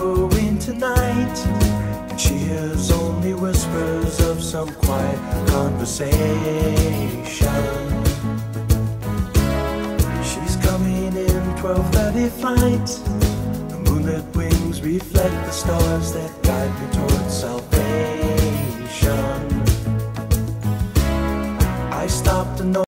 growing tonight, and she hears only whispers of some quiet conversation. She's coming in 12:30 flight. The moonlit wings reflect the stars that guide me towards south.